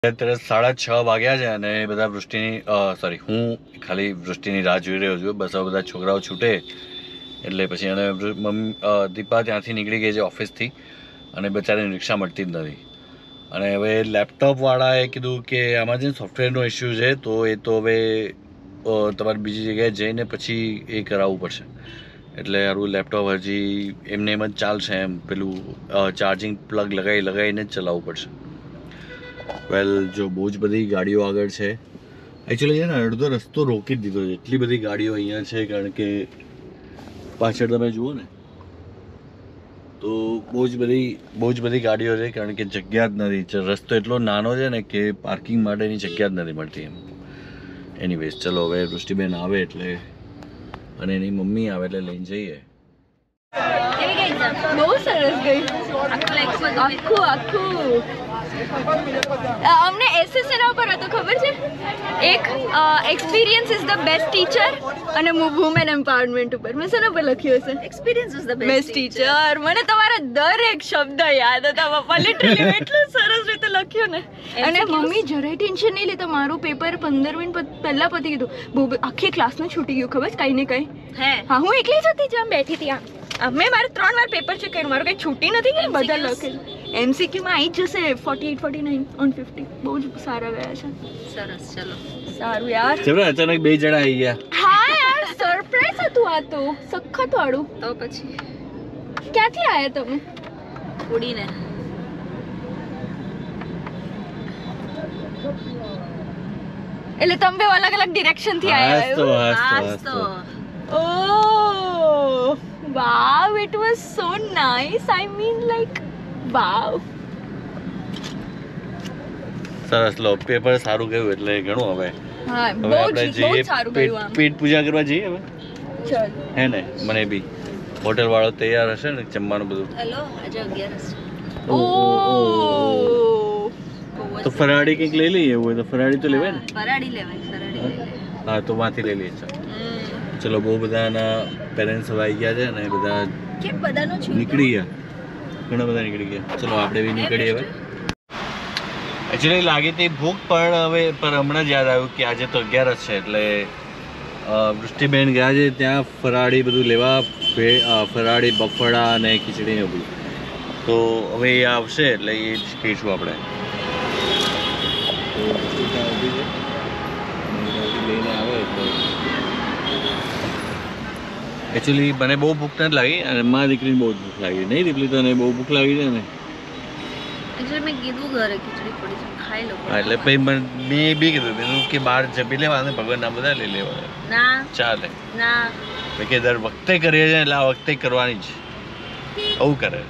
અત્યારે 6:30 વાગ્યા છે અને બધા વૃષ્ટિની હું ખાલી વૃષ્ટિની રાહ જોઈ રહ્યો છું. બસ બધા છોકરાઓ છૂટે એટલે પછી અને દીપા ત્યાંથી નીકળી ગઈ છે ઓફિસથી અને બચારીને રિક્ષા મળતી જ નથી. અને હવે લેપટોપવાળાએ કીધું કે આમાં જે સોફ્ટવેરનો ઇસ્યુ છે તો એ તો હવે તમારે બીજી જગ્યાએ જઈને પછી એ કરાવવું પડશે. એટલે હારું લેપટોપ હજી એમને એમ જ ચાલશે, એમ પેલું ચાર્જિંગ પ્લગ લગાવીને જ ચલાવવું પડશે. વેલ, જો બહુ જ બધી ગાડીઓ આગળ છે. એકચ્યુઅલી છે ને અડધો રસ્તો રોકી જ દીધો છે, એટલી બધી ગાડીઓ અહીંયા છે. કારણ કે પાછળ તમે જુઓ ને તો બહુ જ બધી ગાડીઓ છે, કારણ કે જગ્યા જ નથી. રસ્તો એટલો નાનો છે ને કે પાર્કિંગ માટેની જગ્યા જ નથી મળતી એમ. એનીવેઝ, ચલો હવે વૃષ્ટિબેન આવે એટલે અને એની મમ્મી આવે એટલે લઈને જઈએ. બહુ સરસ ગઈ આખું. અમને એસએસ એના ઉપર હતો ખબર છે, એક experience is the best teacher અને વુમેન એમ્પાવરમેન્ટ ઉપર મેં શેના પર લખ્યું હશે? Experience is the best teacher. મને તમારા દરેક શબ્દ યાદ હતા પપ્પા, લિટરલી એટલું સરસ રીતે લખ્યું ને. અને મમ્મી જરાય ટેન્શન નહીં લેતા, મારું પેપર 15 મિનિટ પહેલા પતી ગયું. આખી ક્લાસનું છૂટી ગયું ખબર કઈ ને કઈ. હા, હું એકલી જ હતી જ્યાં બેઠી હતી. મેં મારે 3 વાર પેપર ચેક કર્યું, મારું કઈ છૂટી નથી ગઈ. બધા લખેલું MCQ માં આવી જ જશે 48, 49 on 50. બહુ જ સારા ગયા છે. સરસ, ચલો સારું યાર. ચલો અચાનક બે જણા આવી ગયા. હા યાર, સરપ્રાઈઝ હતું આ તો, સખત વાળું. તો પછી ક્યાંથી આયા તમે? ઉડીને. એટલે તમે બે અલગ અલગ ડિરેક્શન થી આયા? Oh, wow, it was so nice. I mean, like, wow. સરસ. લો, પેપર સારું ગયું એટલે ઘણું. હવે હા, બહુ સારું ગયું. આમ પેટ પૂજા કરવા જઈએ હવે. ચાલ. હે ને, મને બી હોટેલ વાળો તૈયાર હશે ને જમવાનું બધું. હેલો, આજે 11 છે. તો ફરાળી કંઈક લઈ લઈએ. એવું હોય તો ફરાળી તો લેવાય ને. ફરાળી લેવાય. હા, તો માંથી લઈ લઈએ. ચલો, બહુ બધાના પેરેન્ટ્સ હવે આવી ગયા છે અને બધા નીકળી ગયા. ઘણા બધા નીકળી ગયા. ચલો, આપણે બી નીકળીએ હવે. એકચ્યુઅલી લાગી હતી ભૂખ, પણ હમણાં જ યાદ આવ્યું કે આજે તો 11 છે એટલે વૃષ્ટિબેન ગયા છે ત્યાં ફરાળી બધું લેવા. ફરાળી, બફળા અને ખીચડી ને બધું. તો હવે એ આવશે એટલે એ જ કહીશું આપણે. લઈને આવે એટલે એકચ્યુઅલી મને બહુ ભૂખ નથી લાગી અને મારી દીકરીને બહુ ભૂખ લાગી. નહીં દીકરી, તને બહુ ભૂખ લાગી છે ને? મેં કીધું ઘરે ખીચડી પડી છે, ખાઈ લો. એટલે પછી મેં બી કીધું કે બહાર જમી લેવા, ભગવાનના બધા લઈ લેવા. ના ચાલે ના, મેં કે દર વખતે કરીએ છીએ એટલે આ વખતે કરવાની જ. આવું કરે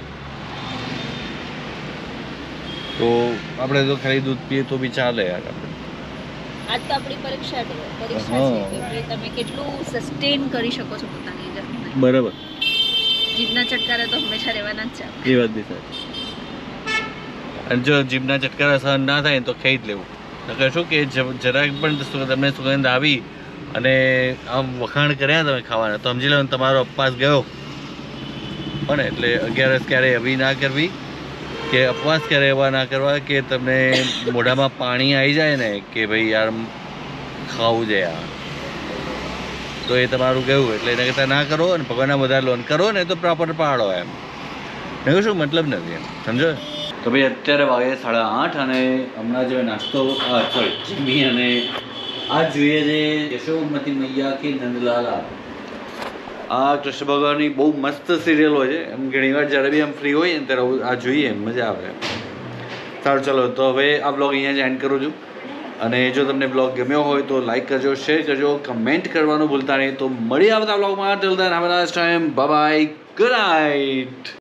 તો આપણે તો ખાલી દૂધ પીએ તો બી ચાલે યાર. આજ તો આપણી પરીક્ષા છે, તમે કેટલું સસ્ટેન કરી શકો છો પોતાની જાતને. બરાબર. જીભના ચટકારા તો હંમેશા રહેવાના જ છે. એ વાત બી સાચી. અને જો જીભના ચટકારા સહન ના થાય તો ખાઈ જ લેવું. નકર શું કે જરાક પણ તમને સુગંધ આવી અને આમ વખાણ કર્યા તમે ખાવાના તો સમજી લો તમારો ઉપવાસ ગયો. પણ એટલે 11 ક્યારેય એવી ના કરવી કે ઉપવાસ ક્યારે એવા ના કરવા કે તમને મોઢામાં પાણી આવી જાય ને કે ભાઈ યાર ખાવું છે યાર, તો એ તમારું ગયું. એટલે એના કરતાં ના કરો અને ભગવાનના બધા લોન કરો ને તો પ્રોપર પાડો એમ. નહીં શું મતલબ નથી એમ, સમજો. તો ભાઈ અત્યારે વાગે 8:30 અને હમણાં જો નાસ્તો જમી અને આ જોઈએ છે યશોમતી મૈયા કે નંદલાલા. આ કૃષ્ણ ભગવાનની બહુ મસ્ત સિરિયલ હોય છે. એમ ઘણી વાર જ્યારે બી આમ ફ્રી હોય ને ત્યારે આ જોઈએ, મજા આવે. સારું, ચલો તો હવે આ બ્લોગ અહીંયા જ એન્ડ કરું છું. અને જો તમને બ્લોગ ગમ્યો હોય તો લાઈક કરજો, શેર કરજો, કમેન્ટ કરવાનું ભૂલતા નહીં. તો મળી આવતા બ્લોગમાં. Till then have a nice time. Bye bye. Good night.